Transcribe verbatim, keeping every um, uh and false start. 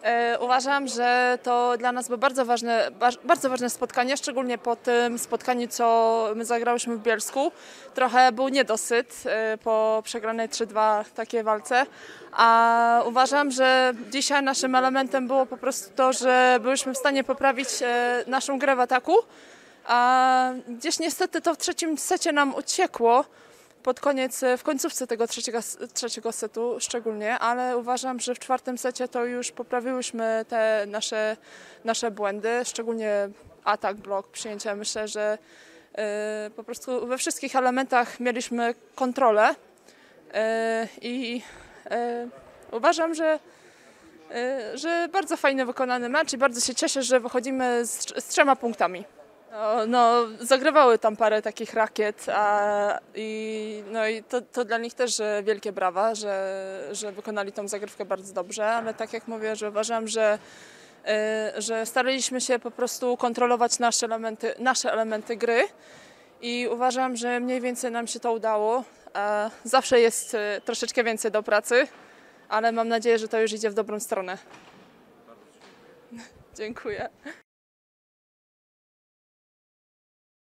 E, Uważam, że to dla nas było bardzo ważne, baż- bardzo ważne spotkanie, szczególnie po tym spotkaniu, co my zagrałyśmy w Bielsku. Trochę był niedosyt e, po przegranej trzy dwa takiej walce, a uważam, że dzisiaj naszym elementem było po prostu to, że byliśmy w stanie poprawić e, naszą grę w ataku, a gdzieś niestety to w trzecim secie nam uciekło. Pod koniec, w końcówce tego trzeciego, trzeciego setu szczególnie, ale uważam, że w czwartym secie to już poprawiłyśmy te nasze, nasze błędy, szczególnie atak, blok, przyjęcia. Myślę, że y, po prostu we wszystkich elementach mieliśmy kontrolę y, i y, uważam, że, y, że bardzo fajnie wykonany mecz i bardzo się cieszę, że wychodzimy z, z trzema punktami. No, no, zagrywały tam parę takich rakiet a, i, no i to, to dla nich też e, wielkie brawa, że, że wykonali tą zagrywkę bardzo dobrze, ale tak jak mówię, że uważam, że, e, że staraliśmy się po prostu kontrolować nasze elementy, nasze elementy gry i uważam, że mniej więcej nam się to udało. A zawsze jest e, troszeczkę więcej do pracy, ale mam nadzieję, że to już idzie w dobrą stronę. Dziękuję.